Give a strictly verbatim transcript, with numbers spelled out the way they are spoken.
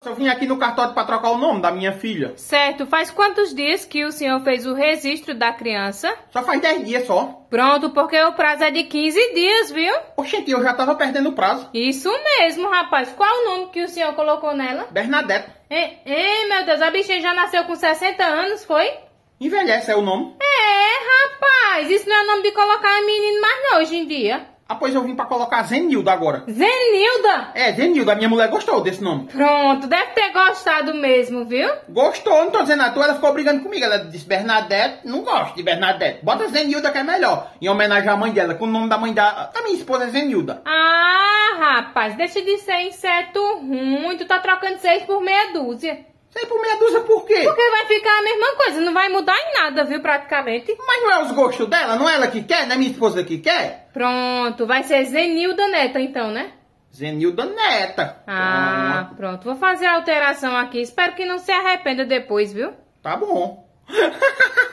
Eu vim aqui no cartório para trocar o nome da minha filha. Certo. Faz quantos dias que o senhor fez o registro da criança? Só faz dez dias só. Pronto, porque o prazo é de quinze dias, viu? Oxente, eu já tava perdendo o prazo. Isso mesmo, rapaz. Qual o nome que o senhor colocou nela? Bernadette. Ei, ei, meu Deus, a bichinha já nasceu com sessenta anos, foi? Envelhece é o nome? É, rapaz. Isso não é nome de colocar menino mais não, hoje em dia. Ah, pois eu vim pra colocar Zenilda agora. Zenilda? É, Zenilda. A minha mulher gostou desse nome. Pronto, deve ter gostado mesmo, viu? Gostou, não tô dizendo a tua, ela ficou brigando comigo. Ela disse Bernadette, não gosto de Bernadette. Bota Zenilda que é melhor. Em homenagem à mãe dela, com o nome da mãe da, da minha esposa é Zenilda. Ah, rapaz, deixa de ser inseto ruim. Tu tá trocando seis por meia dúzia. Sei por meia dúzia por quê? Porque vai ficar a mesma coisa, não vai mudar em nada, viu, praticamente. Mas não é os gostos dela, não é ela que quer, não é minha esposa que quer? Pronto, vai ser Zenilda Neta então, né? Zenilda Neta. Ah, pronto. pronto. Vou fazer a alteração aqui. Espero que não se arrependa depois, viu? Tá bom.